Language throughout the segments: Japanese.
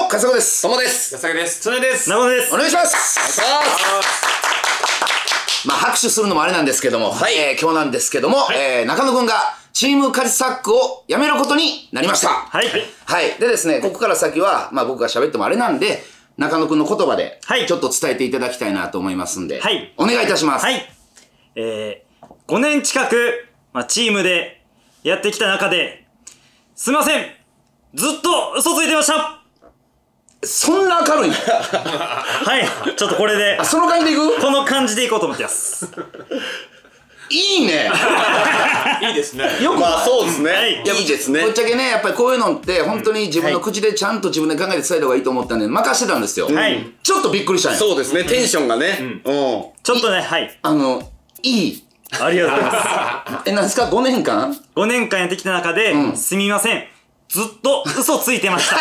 も、かさこです。 ともです。 安坂です。 つねです。 なごです。お願いします。まあ、拍手するのもあれなんですけども、はい、今日なんですけども、中野くんがチームカジサックを辞めることになりました。 はい。 はい。でですね、ここから先は、まあ僕が喋ってもあれなんで、中野くんの言葉で、ちょっと伝えていただきたいなと思いますんで、はい。お願いいたします。 はい。5年近く、チームでやってきた中で、すいません。ずっと嘘ついてました。 そんな明るいの？ はい。ちょっとこれで。 その感じでいく？ この感じでいこうと思ってます。 いいね。 いいですね。 よく、 まあそうですね。 いいですね。ぶっちゃけね、やっぱりこういうのって本当に自分の口でちゃんと自分で考えて伝えた方がいいと思ったんで任してたんですよ。 はい。 ちょっとびっくりしたんよ。 そうですね。テンションがね。 ちょっとね、はい。 いい。 ありがとうございます。 なんですか ?5 年間 ?5 年間やってきた中で、すみません。ずっと嘘ついてました。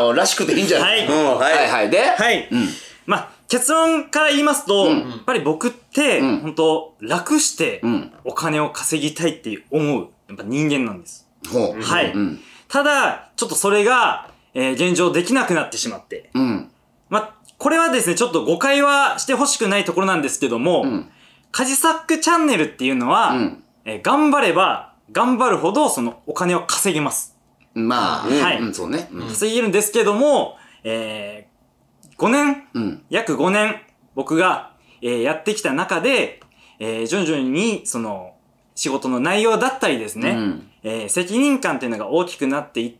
らしくていいんじゃない？はいはい。で、 はい。結論から言いますと、やっぱり僕って、本当楽してお金を稼ぎたいって思う、やっぱ人間なんです。はい。ただ、ちょっとそれが、現状できなくなってしまって。これはですね、ちょっと誤解はしてほしくないところなんですけども、カジサックチャンネルっていうのは、頑張れば頑張るほどそのお金を稼げます。 まあ、 はい。 そうね。 稼げるんですけども、5年、約5年、僕が、やってきた中で、徐々に、その、仕事の内容だったりですね、責任感っていうのが大きくなっていって、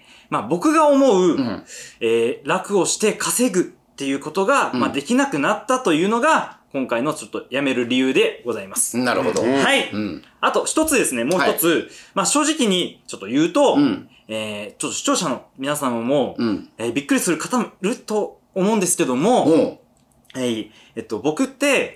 僕が思う、楽をして稼ぐっていうことが、できなくなったというのが、今回のちょっと辞める理由でございます。 なるほど。 はい。あと一つですね、もう一つ、正直にちょっと言うと、ちょっと視聴者の皆様も、びっくりする方もいると思うんですけども、僕って、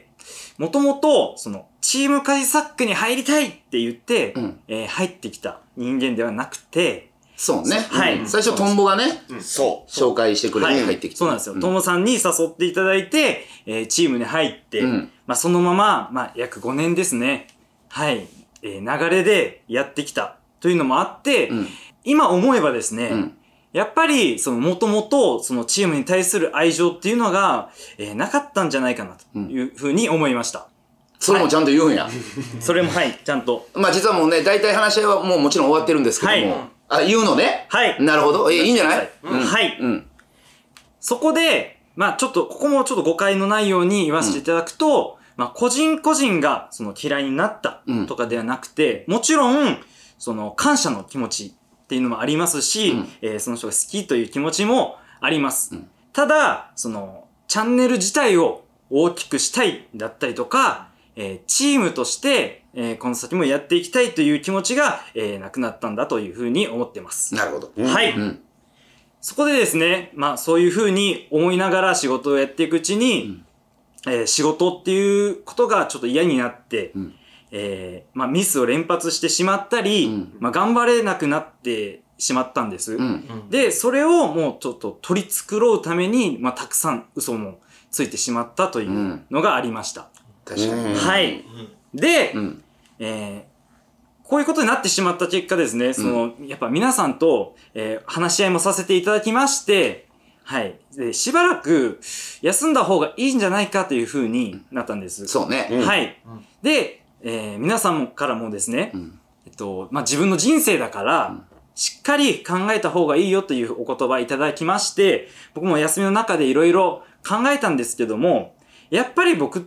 もともと、その、チームカジサックに入りたいって言って、入ってきた人間ではなくて、 そうね。 はい。 最初トンボがね、紹介してくれて入ってきて。 そうなんですよ。トンボさんに誘っていただいて、チームに入って、そのまま、約5年ですね。はい。流れでやってきたというのもあって、今思えばですね、やっぱり、その、もともと、そのチームに対する愛情っていうのが、なかったんじゃないかな、というふうに思いました。 それもちゃんと言うんや。 それも、はい、ちゃんと。 実はもうね、大体話し合いはもうもちろん終わってるんですけども。言うのね。 はい。 なるほど。いいんじゃない？ はい。そこで、ちょっと、ここもちょっと誤解のないように言わせていただくと、個人個人が、その嫌いになったとかではなくて、もちろん、その、感謝の気持ちっていうのもありますし、その人が好きという気持ちもあります。ただ、その、チャンネル自体を大きくしたいだったりとか、チームとして、この先もやっていきたいという気持ちが、なくなったんだというふうに思ってます。 なるほど。 はい。そこでですね、そういうふうに思いながら仕事をやっていくうちに、仕事っていうことがちょっと嫌になって、ミスを連発してしまったり、頑張れなくなってしまったんです。で、それをもうちょっと取り繕うために、たくさん嘘もついてしまったというのがありました。 確かに。 はい。で、こういうことになってしまった結果ですね、その、やっぱ皆さんと、話し合いもさせていただきまして、はい。で、しばらく休んだ方がいいんじゃないかというふうになったんです。 そうね。 はい。で、皆さんからもですね、自分の人生だから、しっかり考えた方がいいよというお言葉いただきまして、僕も休みの中でいろいろ考えたんですけども、やっぱり僕って、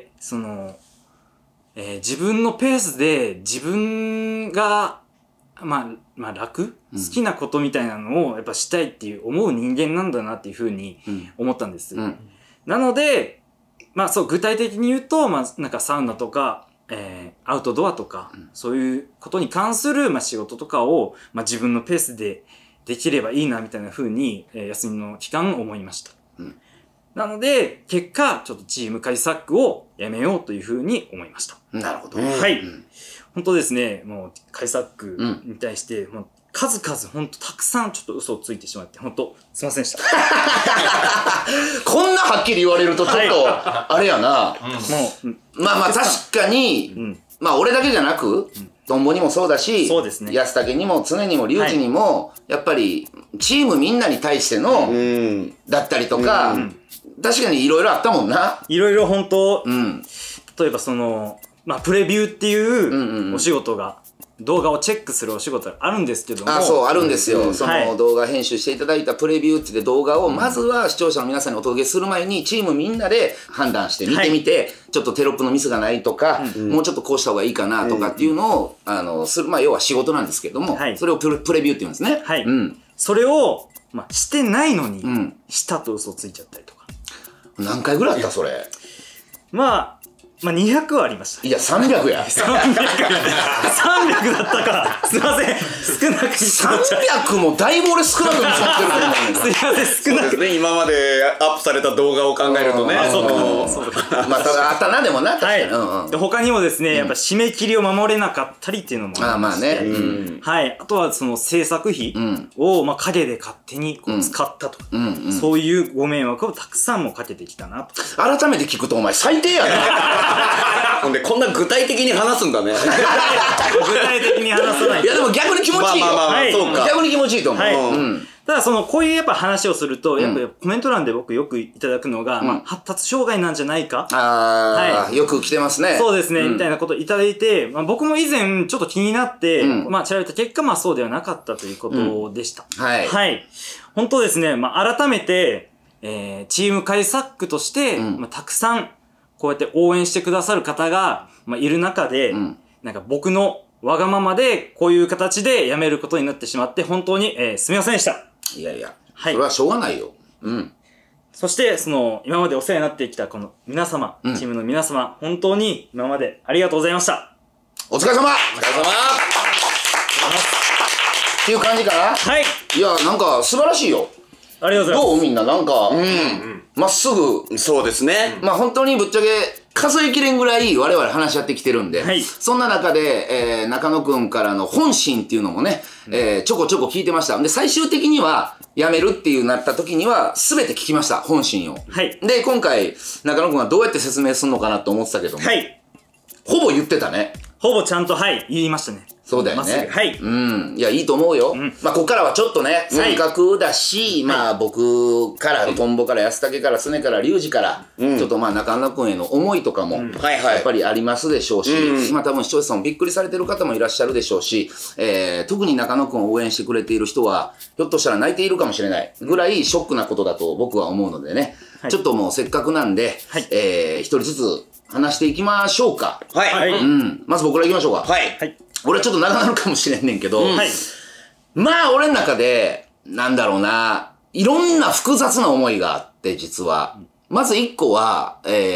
その、自分のペースで自分が、楽、好きなことみたいなのをやっぱしたいっていう思う人間なんだなっていうふうに思ったんです。なので、そう、具体的に言うと、なんかサウナとか、アウトドアとか、そういうことに関する、仕事とかを、自分のペースでできればいいなみたいなふうに、休みの期間思いました。なので、結果、ちょっとチームカジサックをやめようというふうに思いました。 なるほど。 はい。本当ですね、もう、カジサックに対して、数々本当たくさんちょっと嘘をついてしまって、本当すいませんでした。 こんなはっきり言われるとちょっと、あれやな。確かに、俺だけじゃなく、 トンボにもそうだし、 そうですね。 安武にも常にも龍二にも、やっぱりチームみんなに対しての、だったりとか、確かにいろいろあったもんな。 いろいろ本当、例えばその、まあ、プレビューっていうお仕事が、動画をチェックするお仕事があるんですけども。 そう、あるんですよ。その動画編集していただいたプレビューって言って動画を、まずは視聴者の皆さんにお届けする前に、チームみんなで判断して見てみて、ちょっとテロップのミスがないとか、もうちょっとこうした方がいいかなとかっていうのを、する、まあ、要は仕事なんですけども、それをプレビューって言うんですね。 それを、まあ、してないのに、したと嘘ついちゃったりとか。 何回ぐらいあったそれ。 まあ200はありました。 いや、300や。 300だったか。すいません。少なく見積もっちゃう。 300もだいぶ俺少なく見積もってると思うんだすいません、少なく。 今までアップされた動画を考えるとね。 そうか。 まあ、ただあったな、でもな、確かに。 他にもですね、やっぱ締め切りを守れなかったりっていうのもありまして。はい。あとはその制作費を、まあ、陰で勝手にこう使ったとか、そういうご迷惑をたくさんもかけてきたなと。 改めて聞くとお前最低やな。 ほんで、こんな具体的に話すんだね。 具体的に話さない。 いや、でも逆に気持ちいいよ。 そうか。 逆に気持ちいいと思う。 ただこういうやっぱ話をすると、やっぱコメント欄で僕よくいただくのが、まあ、発達障害なんじゃないか。 よく来てますね。 そうですね、みたいなことをいただいて、まあ、僕も以前ちょっと気になって、まあ、調べた結果、まあそうではなかったということでした。はい。本当ですね、まあ改めて、チームカイサックとして、まあ、たくさん、こうやって応援してくださる方が、まあ、いる中で、なんか僕のわがままでこういう形で辞めることになってしまって本当に、すみませんでした。 いやいや、それはしょうがないよ。 そして今までお世話になってきたこの皆様、チームの皆様、本当に今までありがとうございました。 お疲れ様。っていう感じかな。 はい。 いや、なんか素晴らしいよ。 ありがとうございます。 どうみんななんか、まっすぐ。 そうですね。 まあ本当にぶっちゃけ数えきれんぐらい我々話し合ってきてるんで、そんな中で、中野くんからの本心っていうのもね、ちょこちょこ聞いてました。で、最終的には辞めるっていうなった時には全て聞きました、本心を。で、今回中野くんはどうやって説明するのかなと思ってたけども、ほぼ言ってたね。 ほぼちゃんと、言いましたね。 そうだよね。いや、いいと思うよ。まあ、ここからはちょっとね、せっかくだし、まあ、僕から、トンボから、安武から、すねから、龍二から、ちょっとまあ、中野くんへの思いとかも、やっぱりありますでしょうし、今多分視聴者さんもびっくりされてる方もいらっしゃるでしょうし、特に中野くんを応援してくれている人は、ひょっとしたら泣いているかもしれないぐらいショックなことだと僕は思うのでね、ちょっともうせっかくなんで、一人ずつ話していきましょうか。まず僕からいきましょうか。俺はちょっと長なるかもしれんねんけど、まあ俺の中で、なんだろうな、いろんな複雑な思いがあって、実は。まず一個は、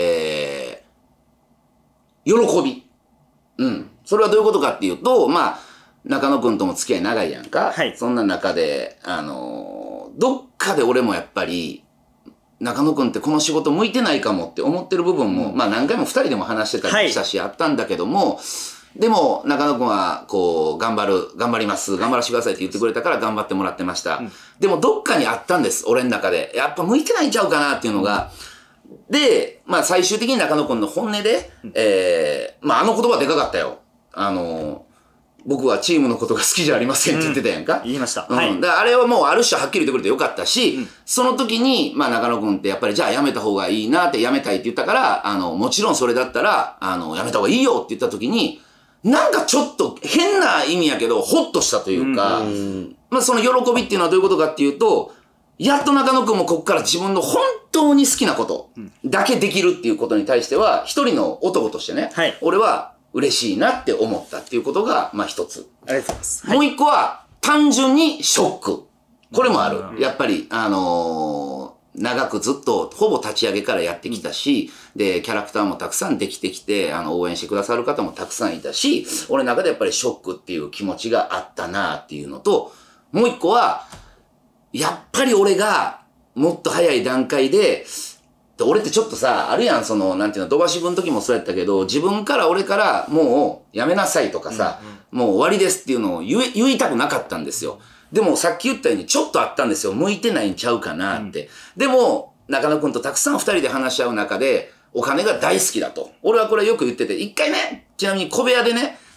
喜び。それはどういうことかっていうと、まあ、中野くんとも付き合い長いやんか。そんな中で、どっかで俺もやっぱり、中野くんってこの仕事向いてないかもって思ってる部分も、まあ何回も二人でも話してたりしたし、あったんだけども、でも、中野くんは、こう、頑張ります、頑張らせてくださいって言ってくれたから頑張ってもらってました。でも、どっかにあったんです、俺の中で。やっぱ向いてないんちゃうかなっていうのが。で、まあ、最終的に中野くんの本音で、まあ、あの言葉でかかったよ。僕はチームのことが好きじゃありませんって言ってたやんか。 言いました。 だからあれはもうある種はっきり言ってくれてよかったし、その時に、まあ中野くんってやっぱりじゃあ辞めた方がいいなって辞めたいって言ったから、もちろんそれだったら、辞めた方がいいよって言った時に、なんかちょっと変な意味やけど、ほっとしたというか、まあその喜びっていうのはどういうことかっていうと、やっと中野くんもこっから自分の本当に好きなことだけできるっていうことに対しては、一人の男としてね、俺は嬉しいなって思ったっていうことが、まあ一つ。 ありがとうございます。 もう一個は、単純にショック。これもある。やっぱり、長くずっと、ほぼ立ち上げからやってきたし、で、キャラクターもたくさんできてきて、応援してくださる方もたくさんいたし、俺の中でやっぱりショックっていう気持ちがあったなっていうのと、もう一個は、やっぱり俺が、もっと早い段階で、俺ってちょっとさ、あるやん、なんていうの、土橋部の時もそうやったけど、自分から俺から、もう、やめなさいとかさ、もう終わりですっていうのを言いたくなかったんですよ。でもさっき言ったようにちょっとあったんですよ。向いてないんちゃうかなって。でも、中野くんとたくさん二人で話し合う中で、お金が大好きだと。俺はこれよく言ってて、一回ね、ちなみに小部屋でね、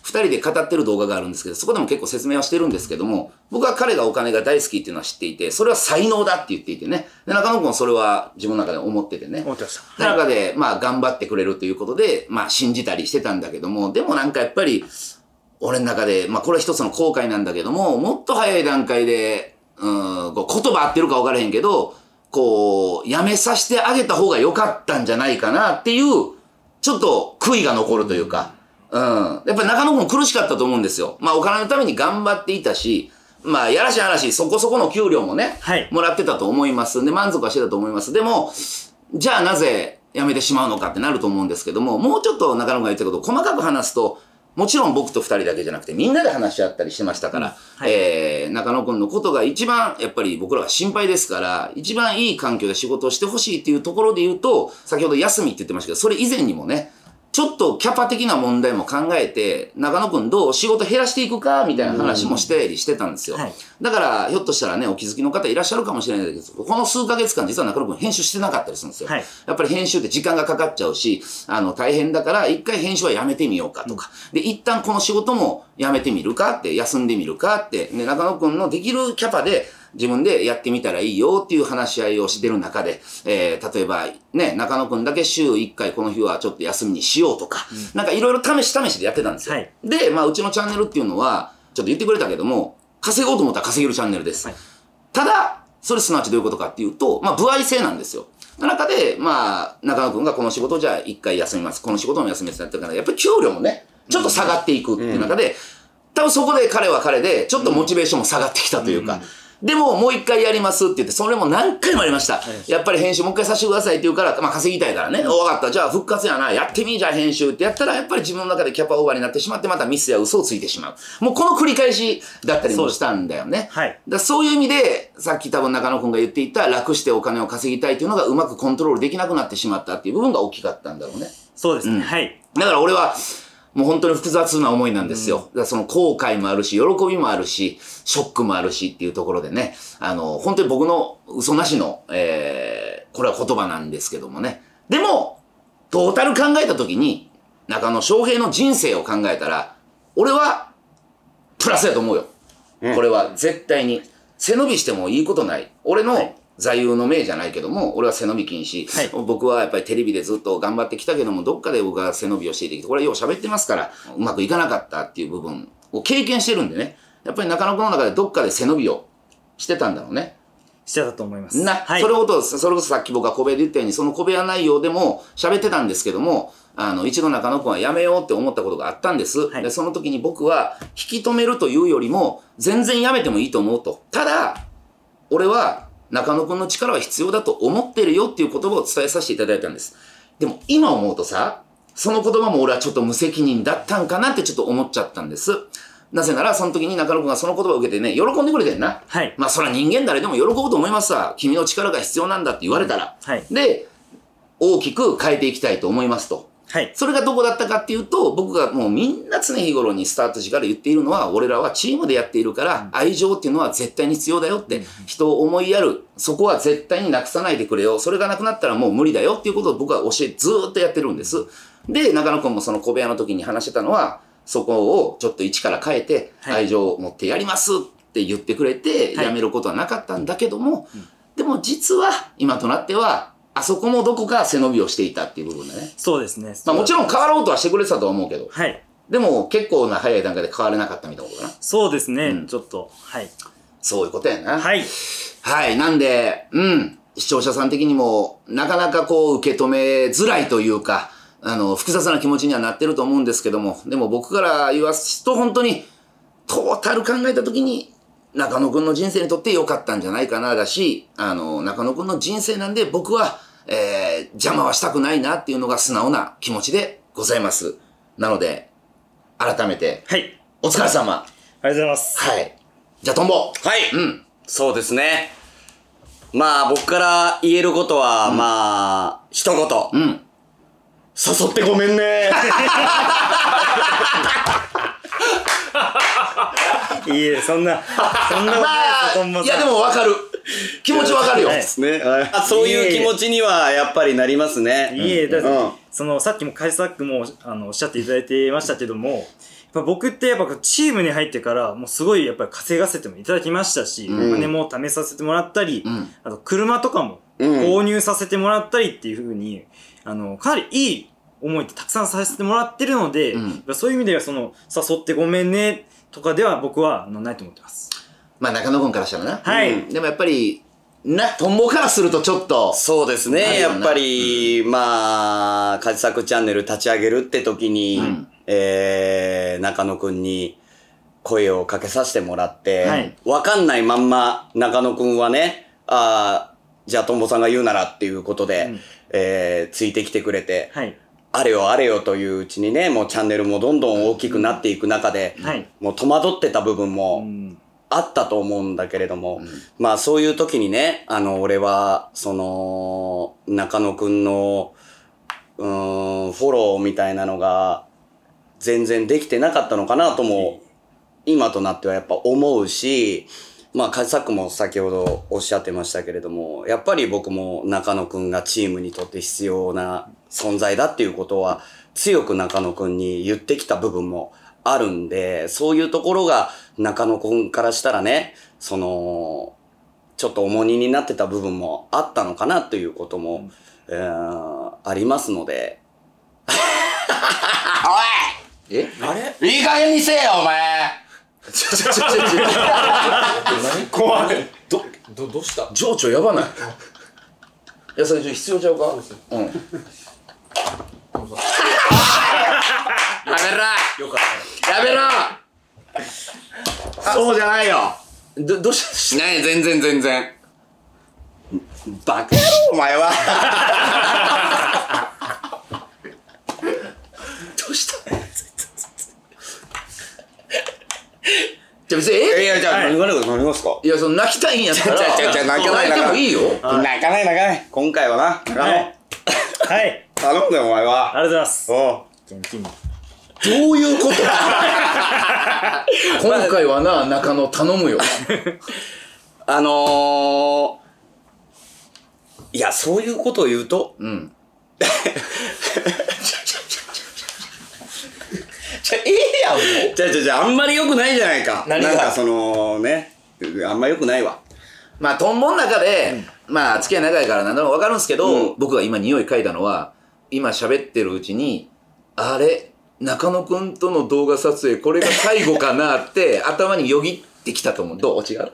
二人で語ってる動画があるんですけど、そこでも結構説明はしてるんですけども、僕は彼がお金が大好きっていうのは知っていて、それは才能だって言っていてね。で、中野くんはそれは自分の中で思っててね。 思ってました。 で、中で、まあ、頑張ってくれるということで、まあ、信じたりしてたんだけども、でもなんかやっぱり、俺の中で、まあ、これは一つの後悔なんだけども、もっと早い段階で、こう言葉合ってるか分からへんけど、こう、やめさせてあげた方が良かったんじゃないかなっていう、ちょっと悔いが残るというか、やっぱり中野くん苦しかったと思うんですよ。まあお金のために頑張っていたし、まあやらしい話、そこそこの給料もね、もらってたと思います。で、満足はしてたと思います。でも、じゃあなぜ辞めてしまうのかってなると思うんですけども、もうちょっと中野くんが言ったことを細かく話すと、もちろん僕と二人だけじゃなくてみんなで話し合ったりしてましたから、中野くんのことが一番やっぱり僕らは心配ですから、一番いい環境で仕事をしてほしいっていうところで言うと、先ほど休みって言ってましたけど、それ以前にもね、ちょっとキャパ的な問題も考えて、中野くんどう仕事減らしていくかみたいな話もしてりしてたんですよ。だから、ひょっとしたらね、お気づきの方いらっしゃるかもしれないですけど、この数ヶ月間実は中野くん編集してなかったりするんですよ。やっぱり編集って時間がかかっちゃうし、大変だから一回編集はやめてみようかとか。で、一旦この仕事もやめてみるかって、休んでみるかって、ね、中野くんのできるキャパで、自分でやってみたらいいよっていう話し合いをしてる中で、例えばね、中野くんだけ週1回この日はちょっと休みにしようとか、なんかいろいろ試しでやってたんですよ。で、まあうちのチャンネルっていうのは、ちょっと言ってくれたけども、稼ごうと思ったら稼げるチャンネルです。ただ、それすなわちどういうことかっていうと、まあ歩合制なんですよ。の中で、まあ、中野くんがこの仕事じゃあ1回休みます。この仕事も休みますってやってるから、やっぱり給料もね、ちょっと下がっていくっていう中で、多分そこで彼は彼で、ちょっとモチベーションも下がってきたというか、でも、もう一回やりますって言って、それも何回もありました。やっぱり編集もう一回させてくださいって言うから、まあ稼ぎたいからね。わかった。じゃあ復活やな。やってみじゃあ編集ってやったら、やっぱり自分の中でキャパオーバーになってしまって、またミスや嘘をついてしまう。もうこの繰り返しだったりもしたんだよね。そういう意味で、さっき多分中野くんが言っていた、楽してお金を稼ぎたいっていうのがうまくコントロールできなくなってしまったっていう部分が大きかったんだろうね。 そうですね。はい。 だから俺は、もう本当に複雑な思いなんですよ。だからその後悔もあるし、喜びもあるし、ショックもあるしっていうところでね、本当に僕の嘘なしの、これは言葉なんですけどもね。でも、トータル考えたときに、中野翔平の人生を考えたら、俺は、プラスやと思うよ。これは絶対に。背伸びしてもいいことない。俺の、座右の銘じゃないけども、俺は背伸び禁止。僕はやっぱりテレビでずっと頑張ってきたけども、どっかで僕が背伸びをしていてきて、これよう喋ってますから、うまくいかなかったっていう部分を経験してるんでね。やっぱり中野くんの中でどっかで背伸びをしてたんだろうね。 してたと思います。 それこそさっき僕が小部屋で言ったように、その小部屋内容でも喋ってたんですけども、一度中野くんはやめようって思ったことがあったんです。で、その時に僕は引き止めるというよりも、全然やめてもいいと思うと。ただ、俺は、中野くんの力は必要だと思ってるよっていう言葉を伝えさせていただいたんです。でも今思うとさ、その言葉も俺はちょっと無責任だったんかなってちょっと思っちゃったんです。なぜならその時に中野くんがその言葉を受けてね、喜んでくれてんな。まあそれは人間誰でも喜ぶと思いますわ。君の力が必要なんだって言われたら。で、大きく変えていきたいと思いますと。それがどこだったかっていうと、僕がもうみんな常日頃にスタート時から言っているのは、俺らはチームでやっているから、愛情っていうのは絶対に必要だよって、人を思いやる、そこは絶対になくさないでくれよ。それがなくなったらもう無理だよっていうことを僕はずーっとやってるんです。で、中野くんもその小部屋の時に話してたのは、そこをちょっと一から変えて、愛情を持ってやりますって言ってくれて、やめることはなかったんだけども、でも実は、今となっては、あそこもどこか背伸びをしていたっていう部分だね。 そうですね。 まあもちろん変わろうとはしてくれてたとは思うけど。でも結構な早い段階で変われなかったみたいなことかな。 そうですね。ちょっと。 そういうことやな。はい。なんで、視聴者さん的にも、なかなかこう受け止めづらいというか、複雑な気持ちにはなってると思うんですけども、でも僕から言わすと本当に、トータル考えたときに、中野くんの人生にとって良かったんじゃないかなだし、中野くんの人生なんで僕は、邪魔はしたくないなっていうのが素直な気持ちでございます。なので、改めて、お疲れ様。 ありがとうございます。 じゃあ、トンボ。 そうですね。まあ、僕から言えることは、まあ、一言。誘ってごめんね。 いいえ、そんなことないです、 いや、でも分かる。気持ち分かるよ。 そういう気持ちにはやっぱりなりますね。 いえ、だって、さっきもカイサックもおっしゃっていただいてましたけども、 ぱ僕ってやっぱチームに入ってからもうすごいやっぱり稼がせてもいただきましたし、お金も貯めさせてもらったり、あと車とかも購入させてもらったりっていう風に、かなりいい思いってたくさんさせてもらってるので、そういう意味では誘ってごめんねとかでは僕はないと思ってます。 まあ中野君からしたらな。 はい。 でもやっぱり、トンボからするとちょっと。 そうですね。やっぱり、まあ、カジサックチャンネル立ち上げるって時に、中野くんに声をかけさせてもらって、わかんないまんま中野くんはね、じゃあトンボさんが言うならっていうことで、ついてきてくれて、あれよあれよといううちにね、もうチャンネルもどんどん大きくなっていく中で、もう戸惑ってた部分も、あったと思うんだけれども、まあそういう時にね、俺は、中野くんの、フォローみたいなのが、全然できてなかったのかなとも、今となってはやっぱ思うし、まあカジサックも先ほどおっしゃってましたけれども、やっぱり僕も中野くんがチームにとって必要な存在だっていうことは、強く中野くんに言ってきた部分もあるんで、そういうところが中野くんからしたらね、ちょっと重荷になってた部分もあったのかなということも、ありますので。 おい！ あれ？ いい加減にせえよ、お前！ 怖い。 どうした？ 情緒やばない？いや、それ必要ちゃうか？うん。やめろ！ よかっやめろ！ そうじゃないよ。 どうした？ ねえ、全然。バカ野郎、お前は。 どうした？じゃ別にいや、じゃあ何がですか？ いや、泣きたいんやったら泣かない。 泣いてもいいよ。 泣かない。今回はな。 はい。 頼むよ、お前は。 ありがとうございます。 お元気に。 どういうこと？今回はな、中野頼むよ。 いや、そういうことを言うと、 やん、もう。 じゃあんまり良くないじゃないか。 何が？ なんかあんま良くないわ。 まあ、トンボの中で、まあ、付き合い長いから何でも分かるんですけど、僕が今匂い嗅いだのは、今喋ってるうちに、あれ、中野くんとの動画撮影、これが最後かなって頭によぎってきたと思う。どう？違う？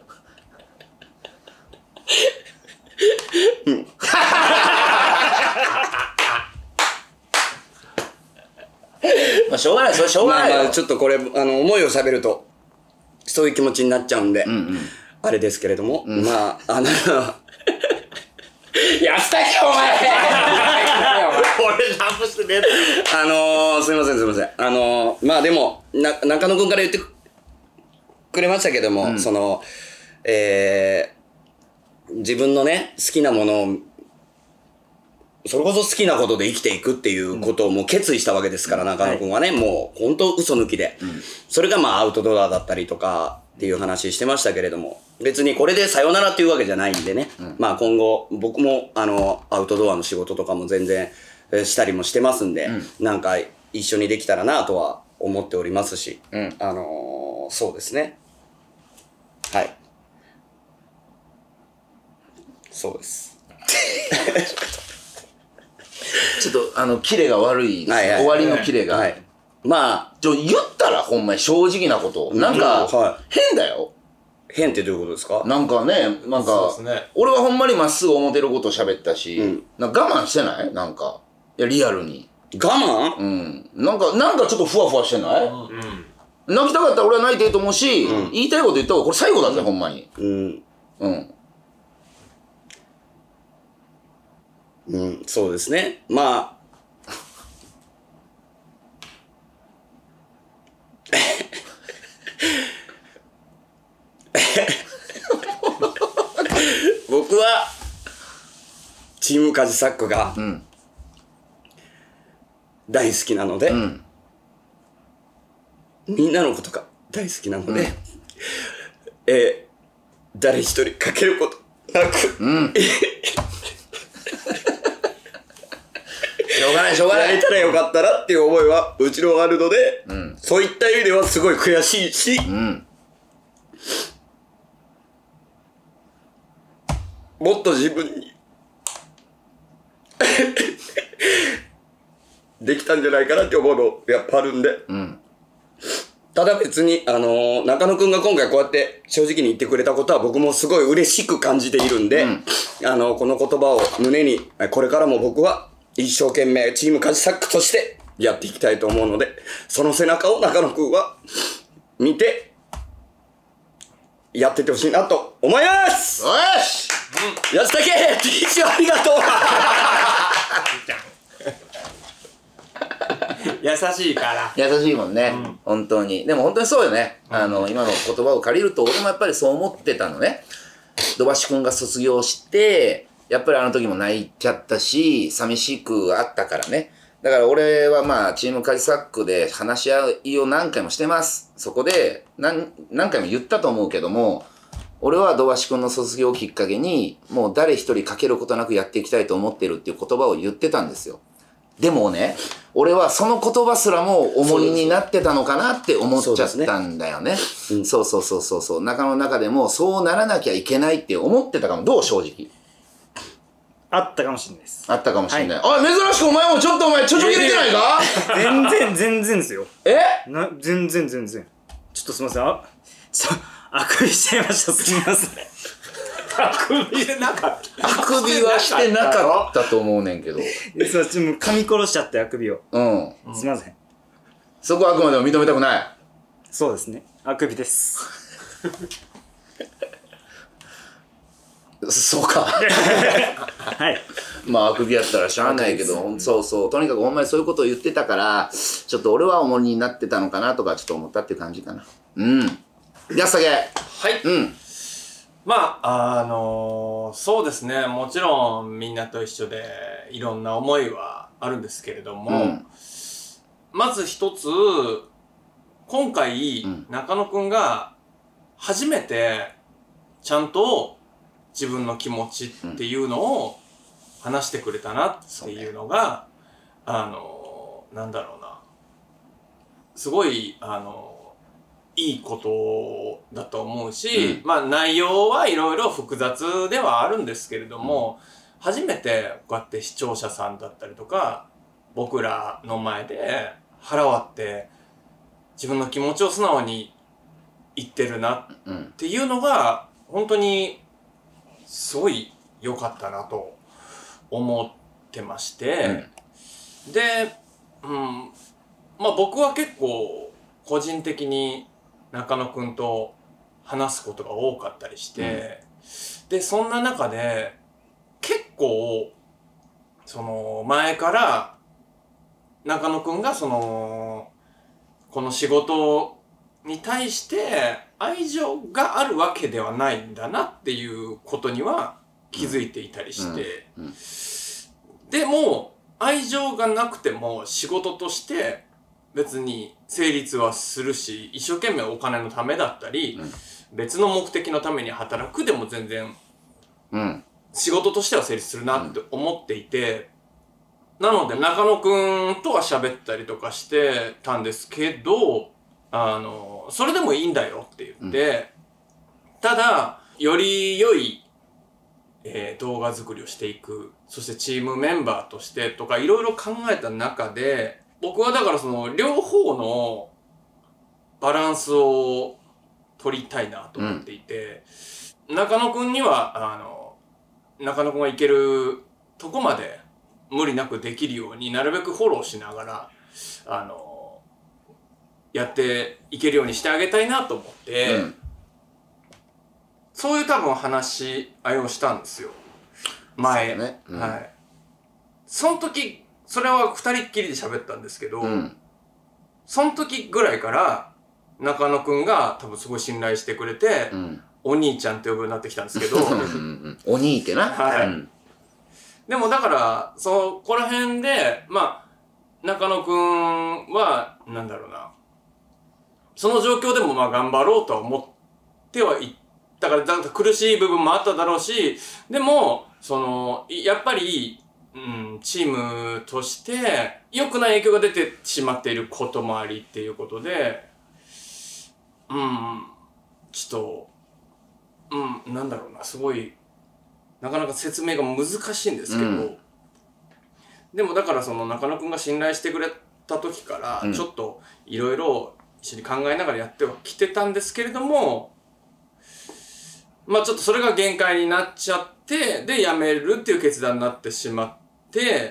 まあ、しょうがない、それしょうがないよ。 まあちょっとこれ、思いを喋ると、そういう気持ちになっちゃうんで、あれですけれども、まあ、安田お前俺ラブしてねすいません。まあでも、中野くんから言ってくれましたけども、自分のね、好きなものを、それこそ好きなことで生きていくっていうことをもう決意したわけですから、中野くんはね、もう本当嘘抜きで。それがまあアウトドアだったりとかっていう話してましたけれども、別にこれでさよならっていうわけじゃないんでね、まあ今後僕もアウトドアの仕事とかも全然したりもしてますんで、なんか一緒にできたらなとは思っておりますし、そうですね。はい。そうです。 ちょっと、キレが悪いです。終わりのキレが。 まあ。 言ったらほんまに正直なこと。なんか、変だよ。 変ってどういうことですか？ なんかね、俺はほんまにまっすぐ思ってることを喋ったし、なんか我慢してない？なんか。いや、リアルに。 我慢？ なんかちょっとふわふわしてない？泣きたかったら俺は泣いていいと思うし、言いたいこと言った方がこれ最後だぜ、ほんまに。 そうですね。まあ。僕は、チームカジサックが、大好きなので、みんなのことが大好きなので、誰一人かけることなく、 いやょうがない、しょうがない。 やれたらよかったなっていう思いは、うちのワールドで、そういった意味ではすごい悔しいし、もっと自分に、できたんじゃないかなって思うの、やっぱあるんで。ただ別に、中野くんが今回こうやって正直に言ってくれたことは僕もすごい嬉しく感じているんで、この言葉を胸に、これからも僕は一生懸命チームカジサックとしてやっていきたいと思うので、その背中を中野くんは見て、やってってほしいなと思います。 よし安武、ティッシュありがとう優しいから。 優しいもんね、本当に。でも本当にそうよね。今の言葉を借りると、俺もやっぱりそう思ってたのね。土橋くんが卒業して、やっぱりあの時も泣いちゃったし、寂しくあったからね。だから俺はまあ、チームカジサックで話し合いを何回もしてます。そこで何回も言ったと思うけども、俺は土橋くんの卒業をきっかけに、もう誰一人かけることなくやっていきたいと思ってるっていう言葉を言ってたんですよ。でもね、俺はその言葉すらも重荷になってたのかなって思っちゃったんだよね。そうそうそうそうそう。中の中でもそうならなきゃいけないって思ってたかも。どう正直。 あったかもしれないです。 あったかもしれない。あ、珍しくお前もちょっとちょちょ切れてないか？ 全然ですよ。全然。ちょっとすみません。あくびしちゃいました。すみません。 あくびでなかった。 あくびはしてなかったと思うねんけど。 そう、噛み殺しちゃってあくびを。すみません。 そこはあくまでも認めたくない。 そうですね。あくびです。 そうか。 はい。 まあ、あくびやったらしゃあないけど、そうそう。とにかくほんまにそういうことを言ってたから、ちょっと俺は重荷になってたのかなとか、ちょっと思ったっていう感じかな。安武。 はい。まあ、そうですね。もちろんみんなと一緒でいろんな思いはあるんですけれども、まず一つ、今回、中野くんが初めてちゃんと自分の気持ちっていうのを話してくれたなっていうのが、なんだろうな。すごい、いいことだと思うし、まあ内容はいろいろ複雑ではあるんですけれども、初めてこうやって視聴者さんだったりとか、僕らの前で腹割って自分の気持ちを素直に言ってるなっていうのが、本当にすごい良かったなと思ってまして、で、まあ僕は結構個人的に中野くんと話すことが多かったりして、で、そんな中で、結構、前から、中野くんがこの仕事に対して愛情があるわけではないんだなっていうことには気づいていたりして、でも、愛情がなくても仕事として、別に成立はするし、一生懸命お金のためだったり、別の目的のために働くでも全然、仕事としては成立するなって思っていて、なので中野くんとは喋ったりとかしてたんですけど、それでもいいんだよって言って、ただ、より良い、動画作りをしていく、そしてチームメンバーとしてとかいろいろ考えた中で、僕はだから両方のバランスを取りたいなと思っていて、中野くんには、中野くんがいけるとこまで無理なくできるようになるべくフォローしながら、やっていけるようにしてあげたいなと思って、そういう多分話し合いをしたんですよ。前。はい。その時、それは二人っきりで喋ったんですけど、その時ぐらいから中野くんが多分すごい信頼してくれて、お兄ちゃんって呼ぶようになってきたんですけど、 お兄ってな。 はい。でもだから、そこら辺で、まあ、中野くんは、なんだろうな、その状況でもまあ頑張ろうとは思ってはいったから、だから苦しい部分もあっただろうし、でも、やっぱり、 チームとして良くない影響が出てしまっていることもありっていうことで、ちょっと、なんだろうな、すごい、なかなか説明が難しいんですけど、でもだからその中野くんが信頼してくれた時から、ちょっといろいろ一緒に考えながらやってはきてたんですけれども、まあちょっとそれが限界になっちゃって、で、辞めるっていう決断になってしまって、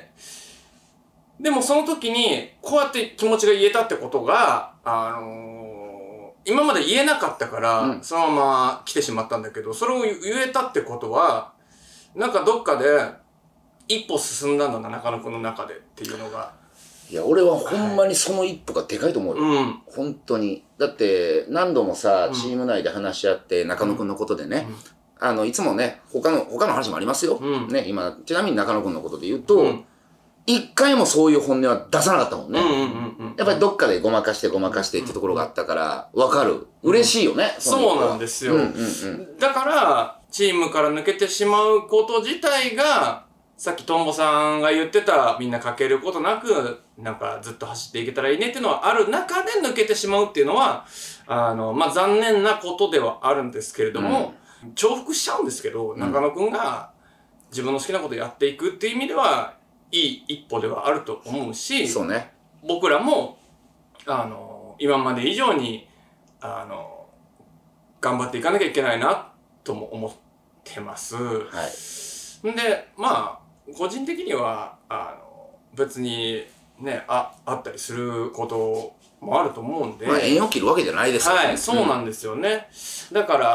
でもその時に、こうやって気持ちが言えたってことが、今まで言えなかったから、そのまま来てしまったんだけど、それを言えたってことは、なんかどっかで、一歩進んだんだな、中野くんの中でっていうのが。 いや、俺はほんまにその一歩がでかいと思うよ。本当に。だって、何度もさ、チーム内で話し合って、中野くんのことでね、いつもね、他の話もありますよ。ね、今、ちなみに中野くんのことで言うと、一回もそういう本音は出さなかったもんね。やっぱりどっかでごまかしてってところがあったから、わかる。嬉しいよね。 そうなんですよ。だから、チームから抜けてしまうこと自体が、さっきトンボさんが言ってた、みんな欠けることなく、なんかずっと走っていけたらいいねっていうのはある中で抜けてしまうっていうのは、まあ、残念なことではあるんですけれども、重複しちゃうんですけど、中野くんが自分の好きなことやっていくっていう意味では、いい一歩ではあると思うし、 そうね。 僕らも、今まで以上に、頑張っていかなきゃいけないな、とも思ってます。はい。で、まあ、個人的には、別に、ね、あったりすることもあると思うんで。 まあ、縁を切るわけじゃないですからね。 はい、そうなんですよね。だから、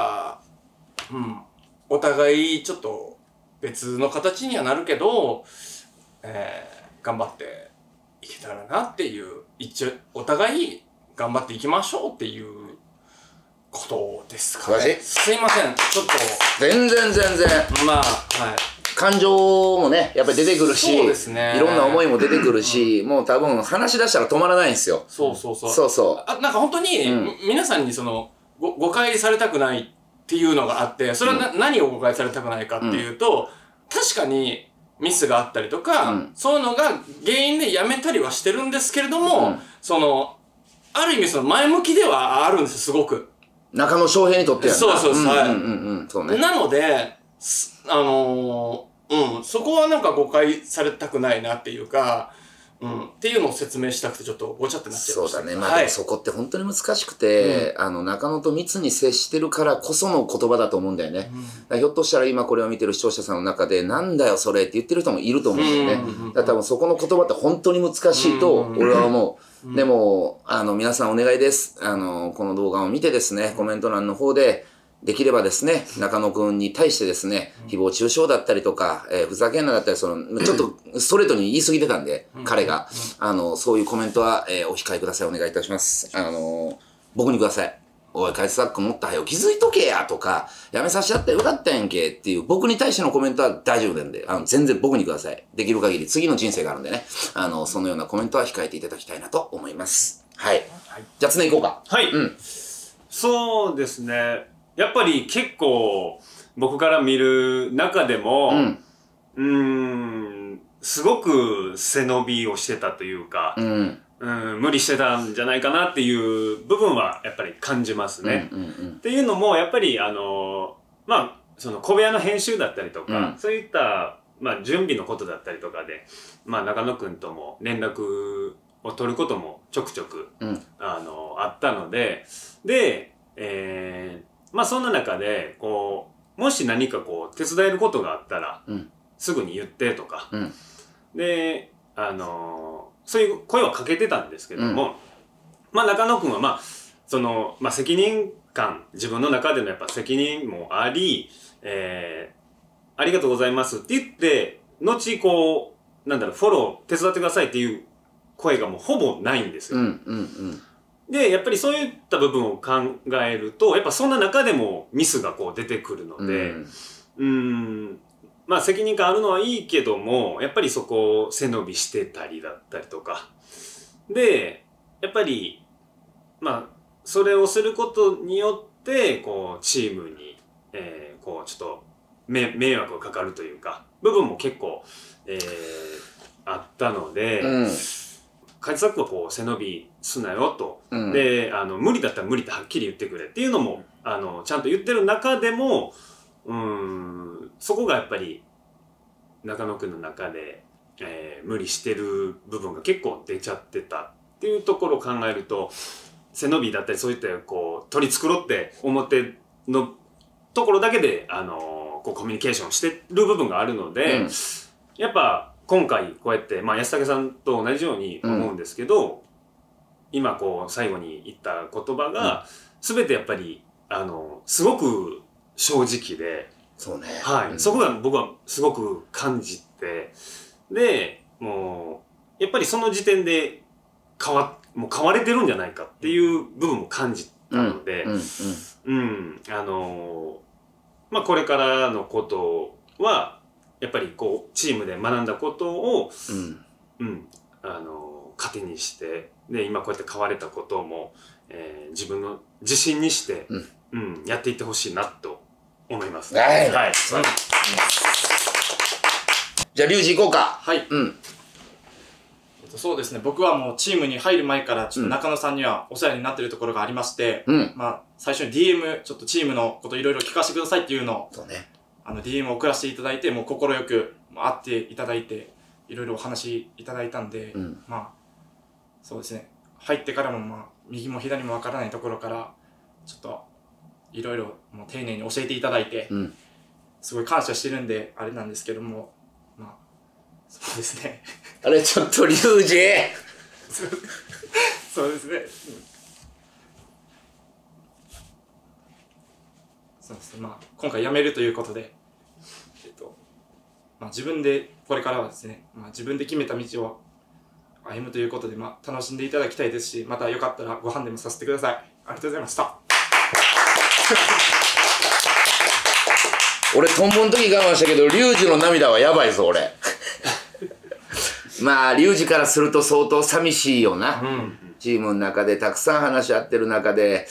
お互いちょっと別の形にはなるけど、頑張っていけたらなっていう、お互い頑張っていきましょうっていうことですかね。すいません、ちょっと。 全然。 まあ、はい。 感情もね、やっぱり出てくるし、 そうですね。 いろんな思いも出てくるし、もう多分話し出したら止まらないんですよ。 そう。なんか本当に、皆さんに誤解されたくないっていうのがあって、それは何を誤解されたくないかっていうと、確かにミスがあったりとか、そういうのが原因でやめたりはしてるんですけれども、ある意味前向きではあるんですよ、すごく。 中野翔平にとってはそう。 そうね。 なので、そこはなんか誤解されたくないなっていうか、っていうのを説明したくてちょっとごちゃってなっちゃいました。 そうだね。まあでもそこって本当に難しくて、中野と密に接してるからこその言葉だと思うんだよね。ひょっとしたら今これを見てる視聴者さんの中で、なんだよそれって言ってる人もいると思うんだよね。だから多分そこの言葉って本当に難しいと俺は思う。でも、皆さんお願いです。この動画を見てですね、コメント欄の方で、できればですね、中野くんに対してですね、誹謗中傷だったりとか、ふざけんなだったり、ちょっとストレートに言い過ぎてたんで、彼が。そういうコメントは、お控えください。お願いいたします。僕にください。おい、カイツサックもっと早く気づいとけやとか、やめさせちゃってよかったやんけっていう、僕に対してのコメントは大丈夫なんで、全然僕にください。できる限り次の人生があるんでね、そのようなコメントは控えていただきたいなと思います。はい。じゃあ、常行こうか。 はい。そうですね。やっぱり結構僕から見る中でも、すごく背伸びをしてたというか、無理してたんじゃないかなっていう部分はやっぱり感じますね。っていうのもやっぱりまあその小部屋の編集だったりとか、そういったまあ準備のことだったりとかで、まあ中野くんとも連絡を取ることもちょくちょく、あったので、まあそんな中で、もし何か手伝えることがあったら、すぐに言ってとか、で、そういう声をかけてたんですけども、まあ中野くんはまあ責任感、自分の中でのやっぱ責任もあり、ありがとうございますって言って、後なんだろう、フォロー手伝ってくださいっていう声がもうほぼないんですよ。で、やっぱりそういった部分を考えると、やっぱそんな中でもミスが出てくるので、まあ責任感あるのはいいけども、やっぱりそこを背伸びしてたりだったりとか。で、やっぱり、まあ、それをすることによって、チームに、ちょっと、 迷惑がかかるというか、部分も結構、あったので、カジサックはこう背伸びすなよと、で無理だったら無理ってはっきり言ってくれっていうのもちゃんと言ってる中でもそこがやっぱり中野くんの中で、無理してる部分が結構出ちゃってたっていうところを考えると、背伸びだったりそういったこう取り繕って表のところだけでこうコミュニケーションしてる部分があるので、やっぱ今回こうやって、まあ、安武さんと同じように思うんですけど、今こう最後に言った言葉が全てやっぱりすごく正直で、 そうね、 はい、そこが僕はすごく感じて、でもうやっぱりその時点でもう変われてるんじゃないかっていう部分も感じたので、まあこれからのことはやっぱりこうチームで学んだことを糧にして、で今こうやって変われたことも、自分の自信にして、やっていってほしいなと思います。 はい、じゃあリュウジ行こうか。 はい。そうですね、僕はもうチームに入る前からちょっと中野さんにはお世話になってるところがありまして、まあ最初に DM ちょっとチームのこといろいろ聞かせてくださいっていうのを、DM を送らせていただいて、もう快く会っていただいていろいろお話いただいたんで、まあそうですね、入ってからもまあ右も左もわからないところからちょっといろいろもう丁寧に教えていただいて、すごい感謝してるんであれなんですけども、まあそうですねあれちょっとリュウジそうですね、そうですね、まあ今回辞めるということで、まあ自分でこれからはですね、まあ自分で決めた道を歩むということで、まあ楽しんでいただきたいですし、またよかったらご飯でもさせてください。ありがとうございました。 俺トンボの時我慢したけど、リュウジの涙はやばいぞ俺まあリュウジからすると相当寂しいよな、チームの中でたくさん話し合ってる中で、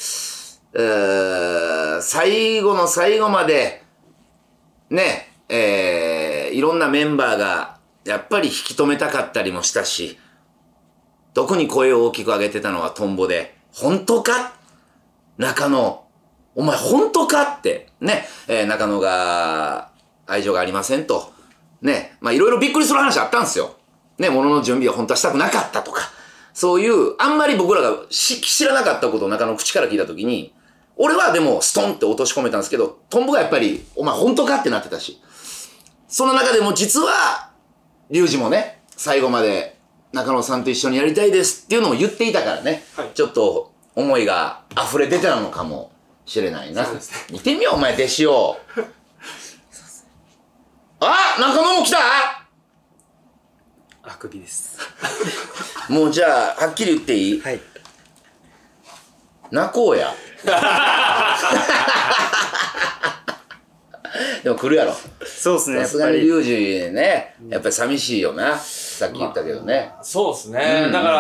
最後の最後までね、いろんなメンバーがやっぱり引き止めたかったりもしたし、特に声を大きく上げてたのはトンボで、本当か中野、お前本当かってね、中野が愛情がありませんとね、まあいろいろびっくりする話あったんですよね。物の準備は本当はしたくなかったとか、そういうあんまり僕らが知らなかったことを中野の口から聞いたときに、俺はでもストンって落とし込めたんですけど、トンボがやっぱりお前本当かってなってたし、その中でも実はリュウジもね、最後まで中野さんと一緒にやりたいですっていうのを言っていたからね、ちょっと思いが溢れ出てたのかもしれないな。見てみようお前弟子をあ、中野も来た。 あくびですもうじゃあはっきり言っていい？泣こうやでも来るやろ。 そうですね。 さすがにリュウジね、やっぱり寂しいよな。さっき言ったけどね。 そうですね。だから、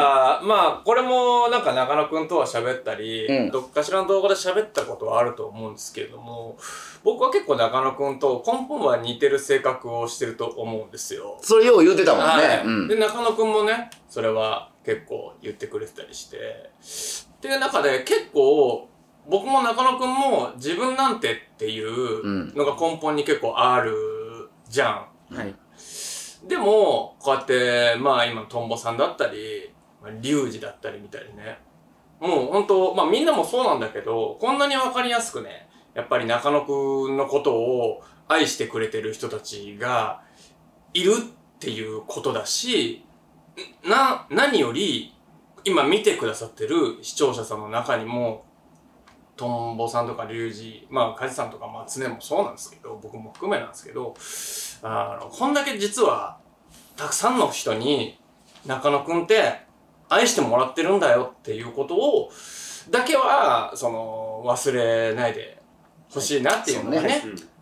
まあ、これもなんか中野くんとは喋ったり、どっかしらの動画で喋ったことはあると思うんですけれども、僕は結構中野くんと根本は似てる性格をしてると思うんですよ。 それよう言うてたもんね。 で、中野くんもね、それは結構言ってくれてたりして。っていう中で結構、僕も中野くんも自分なんてっていうのが根本に結構あるじゃん。でも、こうやって、まあ今、トンボさんだったり、リュウジだったりみたいにね。もう本当、まあみんなもそうなんだけど、こんなにわかりやすくね、やっぱり中野くんのことを愛してくれてる人たちがいるっていうことだし、何より、今見てくださってる視聴者さんの中にも、トンボさんとかリュウジ、まあカジさんとかまあ常もそうなんですけど、僕も含めなんですけど、こんだけ実はたくさんの人に中野くんって愛してもらってるんだよっていうことをだけは忘れないでほしいなっていうのがね、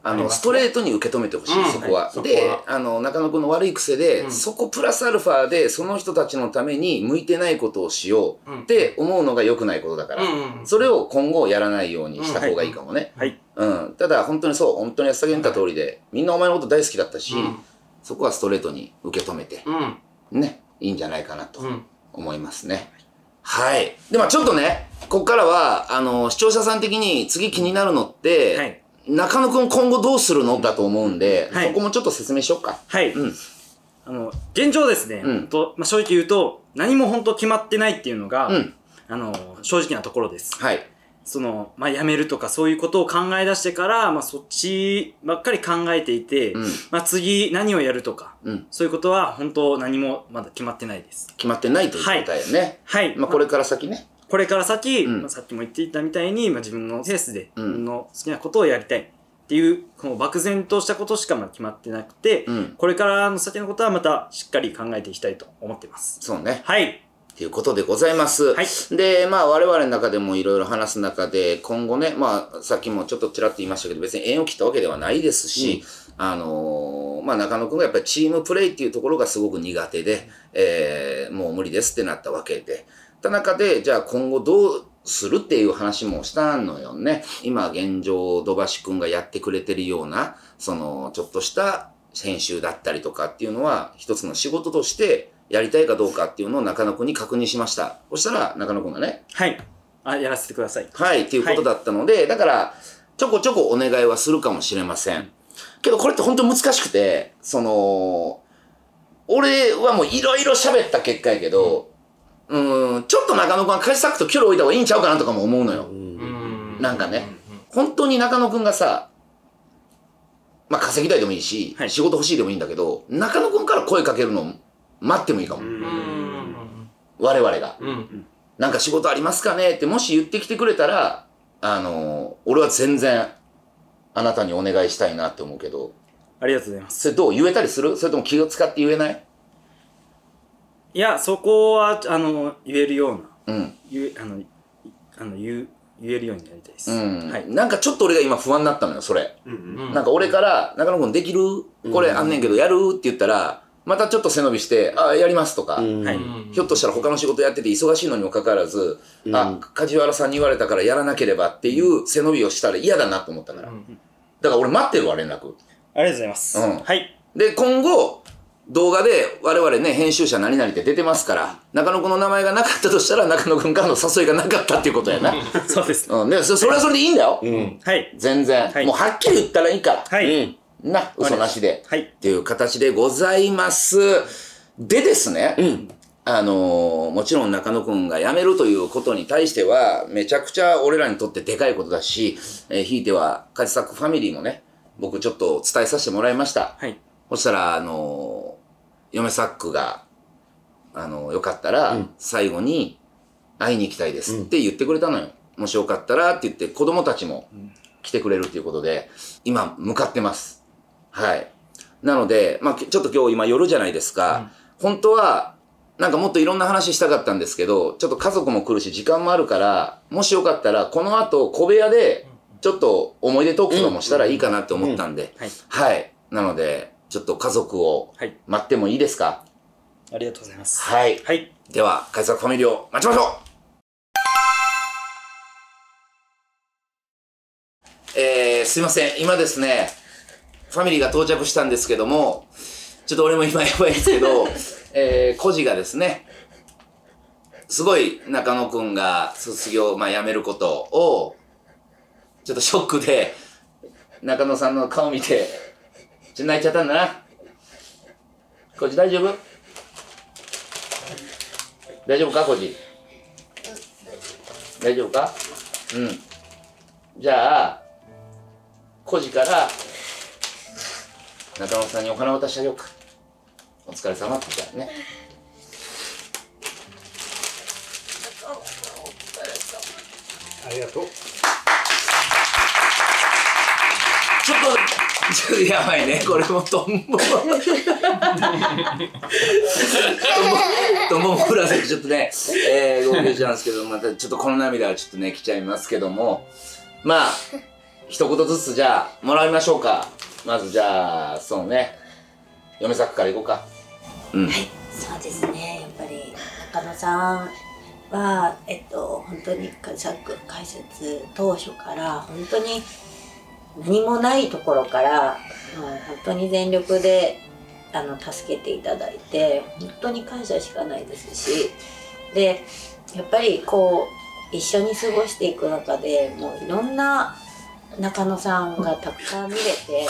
ストレートに受け止めてほしい、そこは。で、中野くんの悪い癖で、そこプラスアルファで、その人たちのために向いてないことをしようって思うのが良くないことだから、それを今後やらないようにした方がいいかもね。ただ、本当にそう、本当に安田が言った通りで、みんなお前のこと大好きだったし、そこはストレートに受け止めて、ね、いいんじゃないかなと思いますね。はい。で、ちょっとね、ここからは、視聴者さん的に次気になるのって、中野くん今後どうするのだと思うんで、そこもちょっと説明しようか。 はい。現状ですね、正直言うと、何も本当決まってないっていうのが、正直なところです。はい。辞めるとかそういうことを考え出してから、そっちばっかり考えていて、次何をやるとか、そういうことは本当何もまだ決まってないです。 決まってないということだよね。はい。これから先ね。 これから先、さっきも言っていたみたいに、自分のペースで、自分の好きなことをやりたいっていう、この漠然としたことしか決まってなくて、これからの先のことはまたしっかり考えていきたいと思っています。 そうね。 はい。 ということでございます。はい。で、我々の中でもいろいろ話す中で、今後ね、さっきもちょっとちらっと言いましたけど、別に縁を切ったわけではないですし、中野くんがやっぱりチームプレイっていうところがすごく苦手で、もう無理ですってなったわけで、た中で、じゃあ今後どうするっていう話もしたのよね。今現状、土橋くんがやってくれてるような、ちょっとした編集だったりとかっていうのは、一つの仕事としてやりたいかどうかっていうのを中野くんに確認しました。そしたら中野くんがね。 はい。やらせてください。 はい、っていうことだったので、だから、ちょこちょこお願いはするかもしれません。けどこれって本当難しくて、俺はもういろいろ喋った結果やけど、ちょっと中野くんは会社作と距離置いた方がいいんちゃうかなとかも思うのよ。なんかね。本当に中野くんがさ、稼ぎたいでもいいし、仕事欲しいでもいいんだけど、中野くんから声かけるの待ってもいいかも。我々が。なんか仕事ありますかねってもし言ってきてくれたら、俺は全然あなたにお願いしたいなって思うけど。 ありがとうございます。 それどう言えたりする？それとも気を使って言えない？ いや、そこは、言えるような、言えるようになりたいです。 はい。なんかちょっと俺が今不安になったのよ、それ。なんか俺から、中野くんできる？これあんねんけど、やる？って言ったら、またちょっと背伸びして、やりますとか、ひょっとしたら他の仕事やってて忙しいのにもかかわらず、梶原さんに言われたからやらなければっていう背伸びをしたら嫌だなと思ったから。だから俺待ってるわ、連絡。 ありがとうございます。はい。 で、今後、動画で我々ね、編集者何々って出てますから、中野くんの名前がなかったとしたら中野くんからの誘いがなかったっていうことやな。 そうです。 で、それはそれでいいんだよ。 はい。 全然。もうはっきり言ったらいいから。 はい。 嘘なしで。 はい。 っていう形でございます。でですね、もちろん中野くんが辞めるということに対しては、めちゃくちゃ俺らにとってでかいことだし、ひいては、カジサックファミリーもね、僕ちょっと伝えさせてもらいました。はい。そしたら、嫁サックが、よかったら、最後に会いに行きたいですって言ってくれたのよ。もしよかったらって言って、子供たちも来てくれるっていうことで、今、向かってます。はい。なので、ちょっと今日今夜じゃないですか。本当は、なんかもっといろんな話したかったんですけど、ちょっと家族も来るし、時間もあるから、もしよかったら、この後、小部屋で、ちょっと思い出トークとかもしたらいいかなって思ったんで、はい。なので、ちょっと家族を待ってもいいですか？ ありがとうございます。 はい。はい。では、カジサックファミリーを待ちましょう！すいません。今ですね、ファミリーが到着したんですけども、ちょっと俺も今やばいですけど、コジがですね、すごい中野くんが卒業、辞めることを、ちょっとショックで、中野さんの顔見て、ちょっと泣いちゃったんだな。コジ大丈夫？大丈夫か、コジ？大丈夫か？じゃあ、コジから中野さんにお花を渡してあげようか。お疲れ様って言ったらね。 ありがとう。 ちょっとやばいね、これもトンボフラでちょっとね、号泣しちゃうんですけど、またちょっとこの涙はちょっとね、来ちゃいますけども、 一言ずつじゃあもらいましょうか。まずじゃあそのね嫁作からいこうか。 はい、そうですね。やっぱり中野さんは本当に開設当初から本当に何もないところからもう本当に全力で助けていただいて本当に感謝しかないですし、でやっぱりこう一緒に過ごしていく中でもういろんな中野さんがたくさん見れて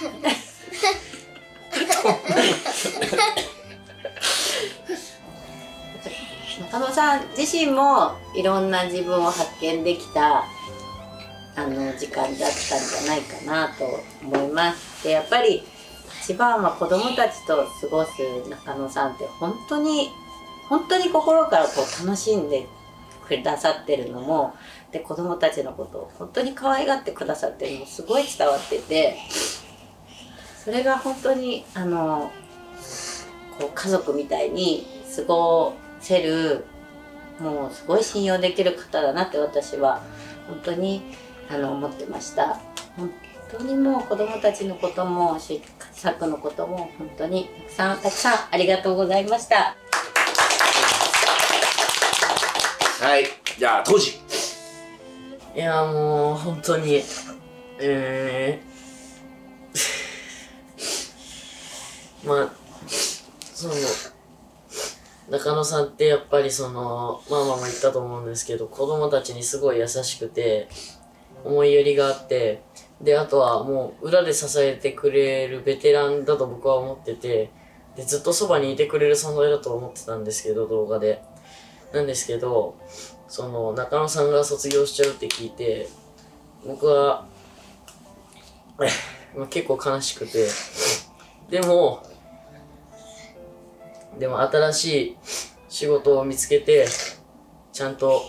中野さん自身もいろんな自分を発見できた時間だったんじゃないかなと思います。でやっぱり一番は子どもたちと過ごす中野さんって本当に心からこう楽しんでくださってるのも、で子どもたちのことを本当に可愛がってくださってるのもすごい伝わってて、それが本当にこう家族みたいに過ごせる、もうすごい信用できる方だなって私は本当に思ってました。本当にもう子どもたちのことも作のことも本当にたくさんありがとうございました。 はい、じゃあ当時。 いやもう本当にまあ中野さんってやっぱりママも言ったと思うんですけど、子供たちにすごい優しくて思いやりがあって、であとはもう裏で支えてくれるベテランだと僕は思ってて、でずっとそばにいてくれる存在だと思ってたんですけど、動画でなんですけど、中野さんが卒業しちゃうって聞いて僕は結構悲しくて、でも新しい仕事を見つけてちゃんと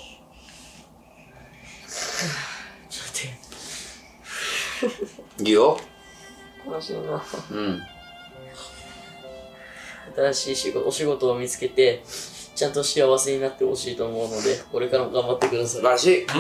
いいよ。 悲しいな。 うん。 新しいお仕事を見つけてちゃんと幸せになってほしいと思うので、これからも頑張ってください。 素晴らしい。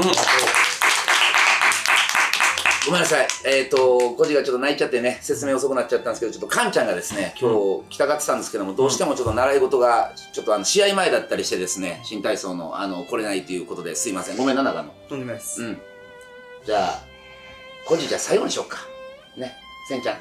ごめんなさい。コジがちょっと泣いちゃってね、説明遅くなっちゃったんですけど、ちょっとカンちゃんがですね、今日来たがってたんですけども、どうしてもちょっと習い事が、ちょっと試合前だったりしてですね、新体操の、来れないということですいません。ごめんな、長野。 とんでもないです。 うん。じゃあ、コジじゃあ最後にしよっか。ね、せんちゃん。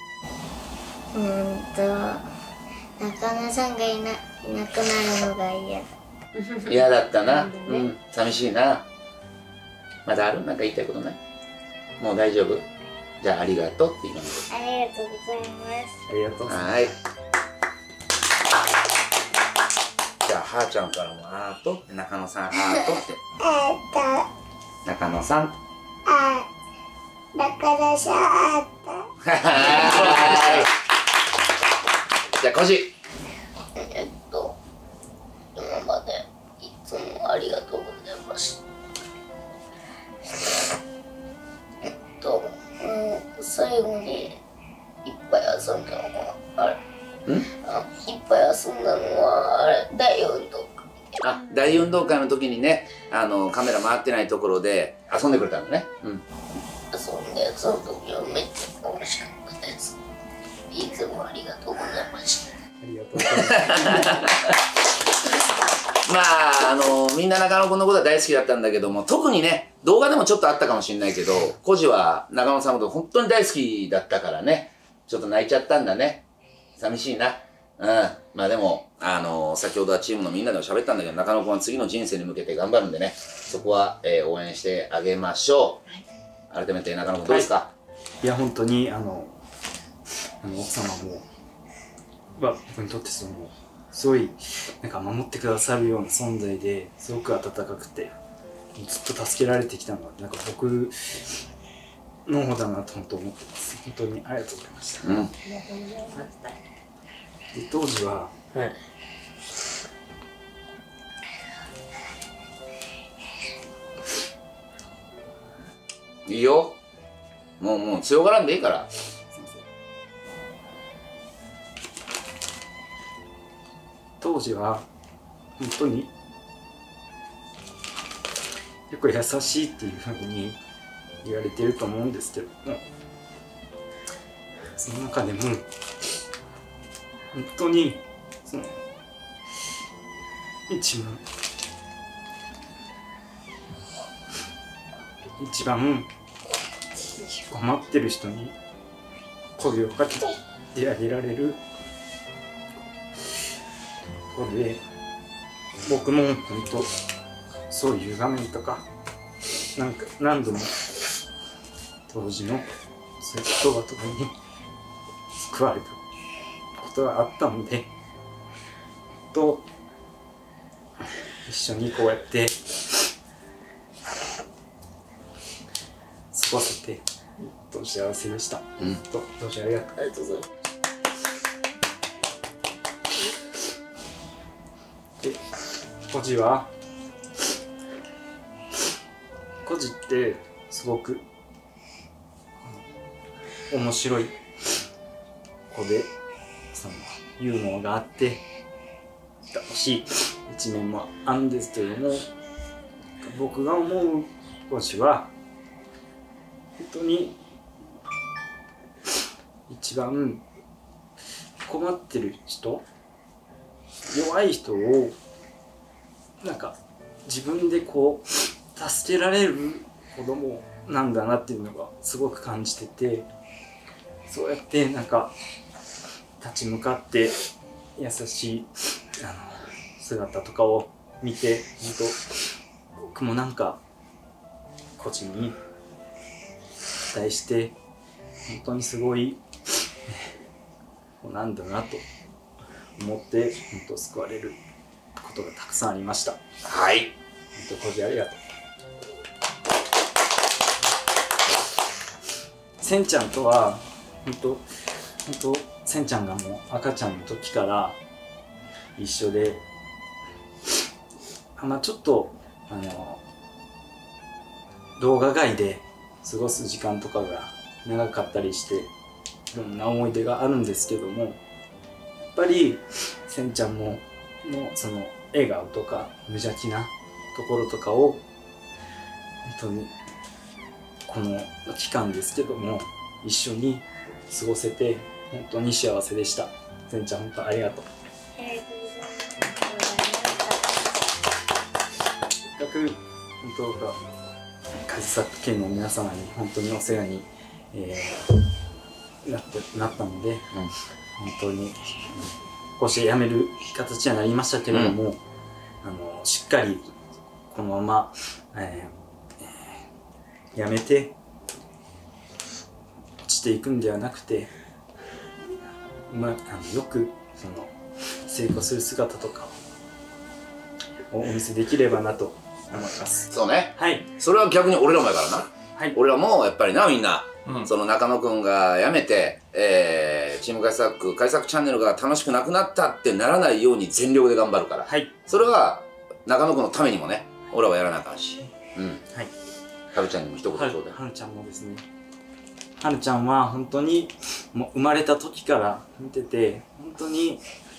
中野さんがいなくなるのが嫌だ。 嫌だったな。うん、寂しいな。まだある？なんか言いたいことない？もう大丈夫？じゃあありがとうって言います。 ありがとうございます。 ありがとうございます。 はい。じゃあはーちゃんからもあーとって、中野さんあーとって。中野さん。 中野さんあーと。 はい。じゃあコジ。 今までいつもありがとうございました。最後にいっぱい遊んだのはあれ、いっぱい遊んだのはあれ、大運動会。 大運動会の時にね、カメラ回ってないところで遊んでくれたのね。うん。 遊んで、その時はめっちゃ楽しかったです。いつもありがとうございました。 ありがとうございます。 まあみんな中野くんのことは大好きだったんだけども、特にね、動画でもちょっとあったかもしれないけど、コジは中野さんのこと本当に大好きだったからね、ちょっと泣いちゃったんだね。寂しいな。うん。まあでも、先ほどはチームのみんなでも喋ったんだけど、中野くんは次の人生に向けて頑張るんでね、そこは、応援してあげましょう。改めて中野くんどうですか？ はい、いや、本当に、奥様も、僕にとってすごいなんか守ってくださるような存在で、すごく温かくてずっと助けられてきたのはなんか僕の方だなと本当思ってます。本当にありがとうございました。 うん、 ありがとうございました。 で当時は、 はい、 いいよ。もう強がらんでいいから。 当時は本当に結構優しいっていうふうに言われてると思うんですけども、その中でも本当にその一番困ってる人に声をかけてあげられることで、僕も本当そういう場面とか何度も当時のそういう言葉とかに救われたことがあったので、一緒にこうやって過ごせて本当幸せでした。どうしありがとう。 ありがとうございます。 で、コジってすごく面白い子で、そのユーモアがあって楽しい一面もあるんですけれども、僕が思うコジは本当に一番困ってる人、弱い人をなんか自分でこう助けられる子供なんだなっていうのがすごく感じてて、そうやってなんか立ち向かって優しい姿とかを見て、本当僕もなんか個人に対して本当にすごいなんだなと思って本当救われることがたくさんありました。 はい。 本当コジありがとう。せんちゃんとは本当せんちゃんがもう赤ちゃんの時から一緒で、ちょっと動画外で過ごす時間とかが長かったりして、いろんな思い出があるんですけども、やっぱりせんちゃんもその笑顔とか無邪気なところとかを本当にこの期間ですけども一緒に過ごせて本当に幸せでした。せんちゃん本当ありがとう。せっかく本当がカジサック県の皆様に本当にお世話に、なったので、本当に、こうして辞める形にはなりましたけれども、しっかりこのまま、辞めて落ちていくんではなくて、よくその成功する姿とかをお見せできればなと思います。 そうね。 はい。 それは逆に俺らもやからな。 はい。 俺らもやっぱりな、みんな、その中野くんが辞めて、チームカジサックチャンネルが楽しくなくなったってならないように全力で頑張るから。 はい。 それは中野くんのためにもね、俺らはやらなあかんし。はい。はるちゃんにも一言ちょうだい。 はるちゃんもですね。はるちゃんは本当にもう生まれた時から見てて、本当に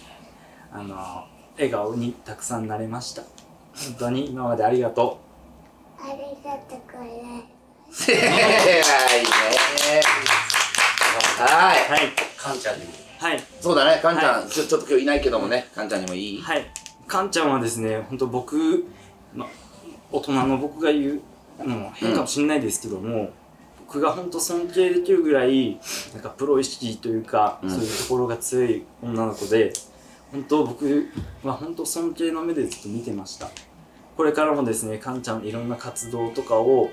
笑顔にたくさんなれました。本当に今までありがとう。ありがとうございます。 いいね。はい。 はい。 かんちゃんにも。 はい。 そうだね。かんちゃん、ちょっと今日いないけどもね、かんちゃんにもいい？ はい。かんちゃんはですね、本当僕、大人の僕が言うのも変かもしれないですけども、僕が本当尊敬できるぐらいなんかプロ意識というか、そういうところが強い女の子で、本当僕は本当尊敬の目でずっと見てました。これからもですね、かんちゃんいろんな活動とかを、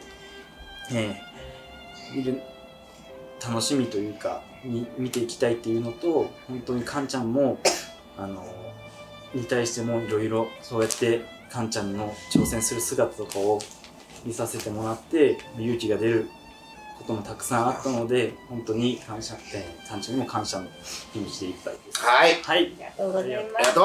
見る楽しみというか見ていきたいっていうのと、本当にかんちゃんもに対してもいろいろそうやってかんちゃんの挑戦する姿とかを見させてもらって勇気が出ることもたくさんあったので、本当にかんちゃんにも感謝の気持ちでいっぱいです。 はい。 はい。 ありがとうございます。 ありがとう。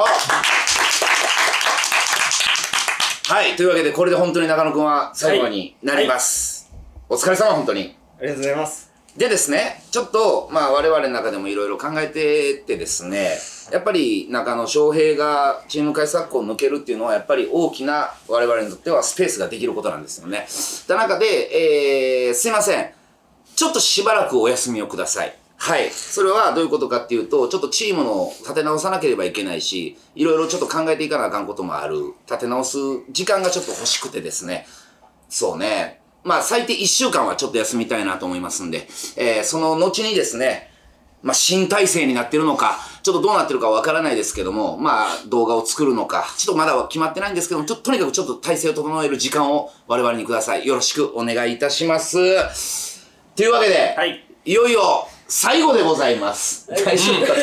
はい。というわけで、これで本当に中野くんは最後になります。お疲れ様、本当に。 ありがとうございます。 でですね、ちょっと、まあ我々の中でもいろいろ考えててですね、やっぱり中野翔平がチーム開策を抜けるっていうのはやっぱり大きな我々にとってはスペースができることなんですよね。って中で、すいません。ちょっとしばらくお休みをください。はい。それはどういうことかっていうと、ちょっとチームの立て直さなければいけないし、いろいろちょっと考えていかなあかんこともある。立て直す時間がちょっと欲しくてですね。そうね。まあ最低1週間はちょっと休みたいなと思いますんで、その後にですね、まあ新体制になってるのか、ちょっとどうなってるかわからないですけども、まあ動画を作るのか、ちょっとまだは決まってないんですけども、とにかくちょっと体制を整える時間を我々にください。よろしくお願いいたします。というわけで、いよいよ最後でございます。大丈夫かと。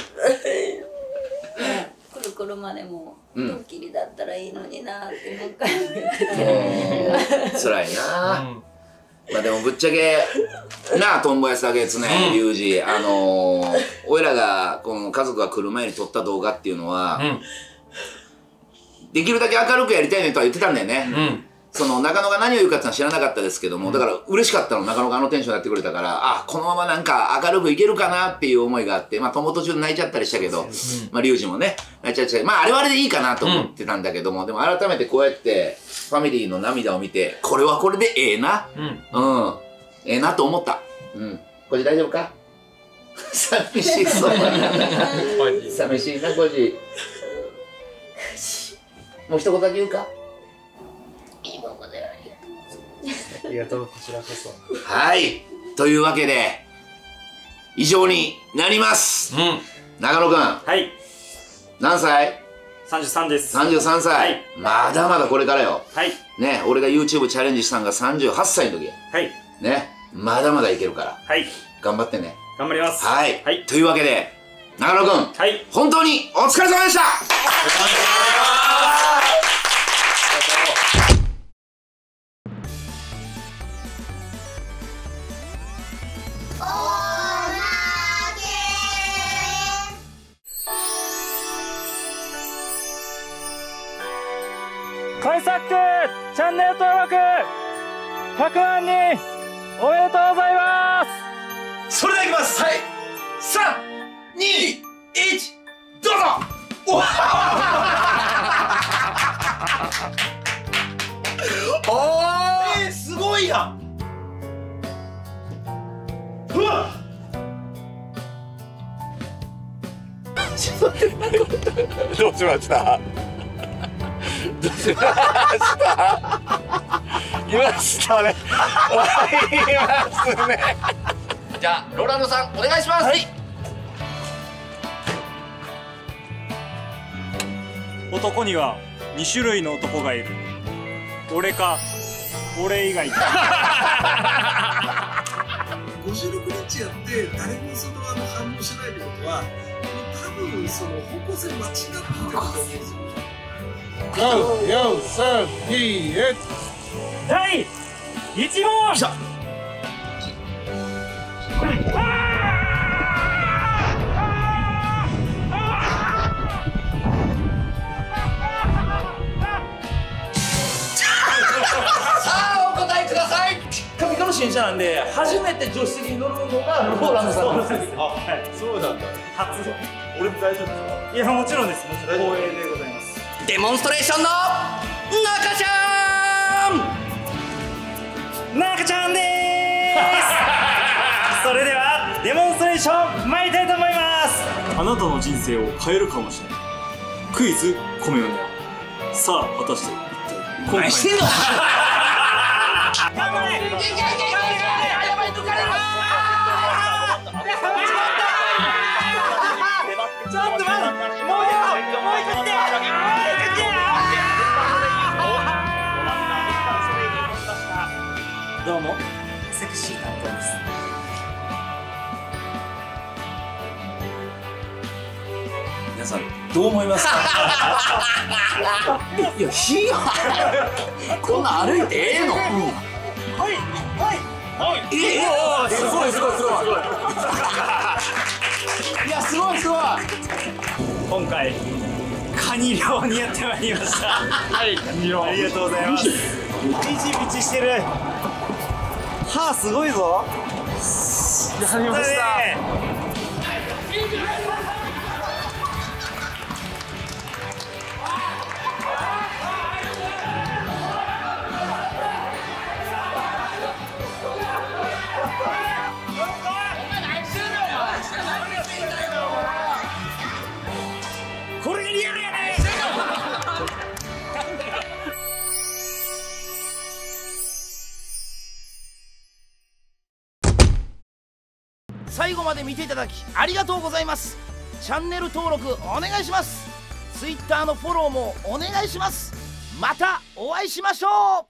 くるくるまでもドッキリだったらいいのになって何回も言ってて辛いな。まあでもぶっちゃけなあ、トンボやすだけですね、リュウジ。俺らがこの家族が来る前に撮った動画っていうのは、できるだけ明るくやりたいねとは言ってたんだよね。その中野が何を言うかってのは知らなかったですけども、だから嬉しかったの、中野があのテンションやってくれたから、あ、このままなんか明るくいけるかなっていう思いがあって、まあ友途中で泣いちゃったりしたけど、まあリュウジもね、泣いちゃって、まああれはあれでいいかなと思ってたんだけども、でも改めてこうやってファミリーの涙を見て、これはこれでええな。ええなと思った。こじ大丈夫か？寂しそう。寂しいな、こじ。もう一言だけ言うか？ 今までありがとう、こちらこそ。 はい。というわけで、以上になります。中野くん。 はい。 何歳 ？33です。 33歳。はい、まだまだこれからよ。 はい。 ね、俺が YouTube チャレンジしたのが38歳の時。 はい。 ね、まだまだいけるから。 はい。 頑張ってね。 頑張ります。 はい。はい。というわけで、中野くん。はい。本当にお疲れ様でした。 カイサックチャンネル登録100万人おめでとうございます。 それではいきます。はい。3、2、1、どうぞ。おー、すごいやん。うわっ。 どうしました？どうしました？いましたね。いますね。 じゃあローランドさんお願いします。はい。 男には2種類の男がいる。俺か俺以外か。 56日やって誰もその反応しないってことは、多分その方向性間違ってたと思うんですよ。 4、3、2、1。 第1問。来た。 新車なんで初めて助手席に乗るのがローランドさんなんです。 あ、そうなんだ。 初。 俺も大丈夫ですか？ いや、もちろんです。もちろん光栄でございます。 デモンストレーションの中ちゃん。 中ちゃんでーす。それではデモンストレーション参りたいと思います。あなたの人生を変えるかもしれないクイズコメオニャ。さあ果たして一体何してんの？ 頑張れ！ やばい、抜かれる！ ちょっと待って！もう一回って！どうも、セクシー担当です。 皆さんどう思いますか？いや、火やこんなん歩いてええの？はいはいはい。すごいすごいすごいすごい。いや、すごいすごい。 今回カニ漁にやってまいりました。はい、カニ漁ありがとうございます。ピチピチしてる。歯すごいぞ。 やりましたね。 これがリアルやね。 最後まで見ていただきありがとうございます。チャンネル登録お願いします。 Twitter のフォローもお願いします。またお会いしましょう。